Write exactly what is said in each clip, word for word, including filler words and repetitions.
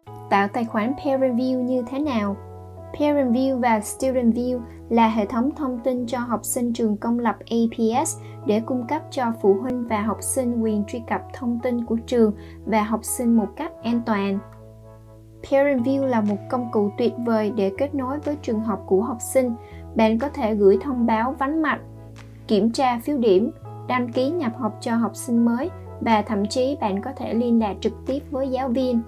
Tạo tài khoản Parent View như thế nào? Parent View và Student View là hệ thống thông tin cho học sinh trường công lập A P S để cung cấp cho phụ huynh và học sinh quyền truy cập thông tin của trường và học sinh một cách an toàn. Parent View là một công cụ tuyệt vời để kết nối với trường học của học sinh. Bạn có thể gửi thông báo vắng mặt, kiểm tra phiếu điểm, đăng ký nhập học cho học sinh mới và thậm chí bạn có thể liên lạc trực tiếp với giáo viên.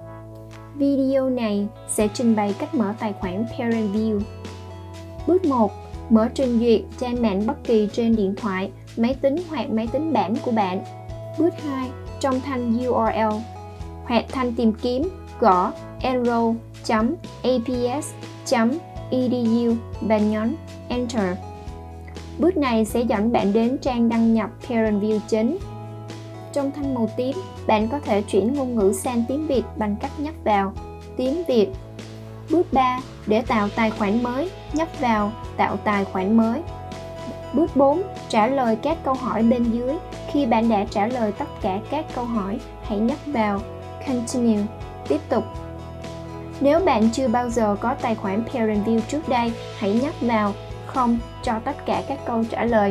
Video này sẽ trình bày cách mở tài khoản Parent View. Bước một. Mở trình duyệt trang mạng bất kỳ trên điện thoại, máy tính hoặc máy tính bảng của bạn. Bước hai. Trong thanh U R L hoặc thanh tìm kiếm, gõ enroll chấm a p s chấm e d u và nhấn Enter. Bước này sẽ dẫn bạn đến trang đăng nhập Parent View chính. Trong thanh màu tím, bạn có thể chuyển ngôn ngữ sang tiếng Việt bằng cách nhấp vào tiếng Việt. Bước ba. Để tạo tài khoản mới, nhấp vào Tạo tài khoản mới. Bước bốn. Trả lời các câu hỏi bên dưới. Khi bạn đã trả lời tất cả các câu hỏi, hãy nhấp vào Continue, tiếp tục. Nếu bạn chưa bao giờ có tài khoản Parent View trước đây, hãy nhấp vào Không cho tất cả các câu trả lời.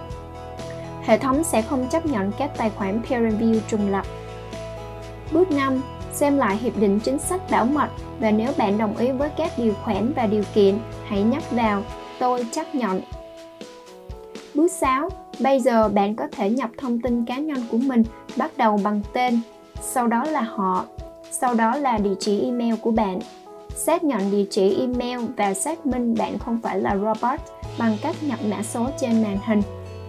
Hệ thống sẽ không chấp nhận các tài khoản Parent View trùng lập. Bước năm. Xem lại hiệp định chính sách bảo mật và nếu bạn đồng ý với các điều khoản và điều kiện, hãy nhấp vào Tôi chấp nhận. Bước sáu. Bây giờ bạn có thể nhập thông tin cá nhân của mình bắt đầu bằng tên, sau đó là họ, sau đó là địa chỉ email của bạn. Xác nhận địa chỉ email và xác minh bạn không phải là robot bằng cách nhập mã số trên màn hình.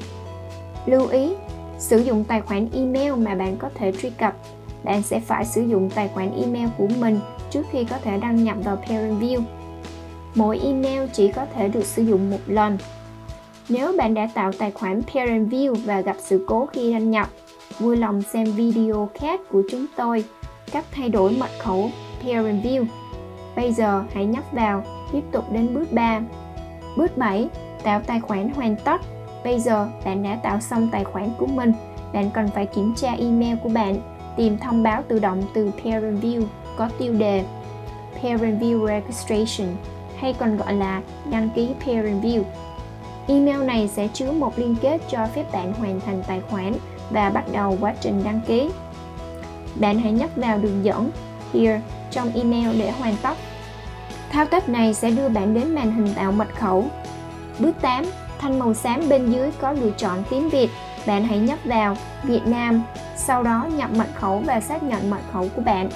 Lưu ý, sử dụng tài khoản email mà bạn có thể truy cập. Bạn sẽ phải sử dụng tài khoản email của mình trước khi có thể đăng nhập vào Parent View. Mỗi email chỉ có thể được sử dụng một lần. Nếu bạn đã tạo tài khoản Parent View và gặp sự cố khi đăng nhập, vui lòng xem video khác của chúng tôi, cách thay đổi mật khẩu Parent View. Bây giờ hãy nhấp vào Tiếp tục đến bước ba. Bước bảy. Tạo tài khoản hoàn tất. Bây giờ bạn đã tạo xong tài khoản của mình. Bạn cần phải kiểm tra email của bạn, tìm thông báo tự động từ Parent View có tiêu đề Parent View Registration hay còn gọi là đăng ký Parent View. Email này sẽ chứa một liên kết cho phép bạn hoàn thành tài khoản và bắt đầu quá trình đăng ký. Bạn hãy nhấp vào đường dẫn Here trong email để hoàn tất. Thao tác này sẽ đưa bạn đến màn hình tạo mật khẩu. Bước tám. Thanh màu xám bên dưới có lựa chọn tiếng Việt. Bạn hãy nhấp vào Việt Nam, sau đó nhập mật khẩu và xác nhận mật khẩu của bạn.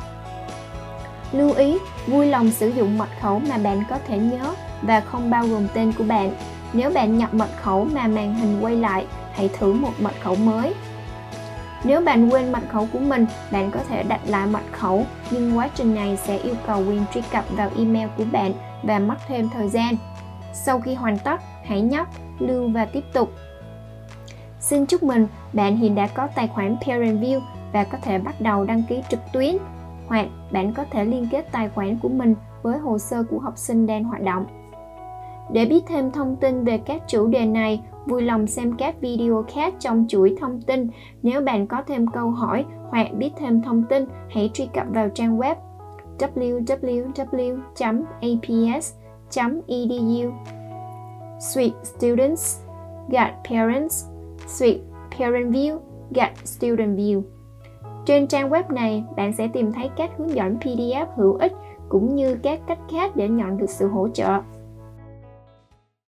Lưu ý, vui lòng sử dụng mật khẩu mà bạn có thể nhớ và không bao gồm tên của bạn. Nếu bạn nhập mật khẩu mà màn hình quay lại, hãy thử một mật khẩu mới. Nếu bạn quên mật khẩu của mình, bạn có thể đặt lại mật khẩu, nhưng quá trình này sẽ yêu cầu quyền truy cập vào email của bạn và mất thêm thời gian. Sau khi hoàn tất, hãy nhấp Lưu và tiếp tục. Xin chúc mừng, bạn hiện đã có tài khoản Parent View và có thể bắt đầu đăng ký trực tuyến, hoặc bạn có thể liên kết tài khoản của mình với hồ sơ của học sinh đang hoạt động. Để biết thêm thông tin về các chủ đề này, vui lòng xem các video khác trong chuỗi thông tin. Nếu bạn có thêm câu hỏi hoặc biết thêm thông tin, hãy truy cập vào trang web w w w chấm a p s chấm e d u. Suite Students gạch Parents, Suite Parent View gạch Student View. Trên trang web này, bạn sẽ tìm thấy các hướng dẫn P D F hữu ích cũng như các cách khác để nhận được sự hỗ trợ.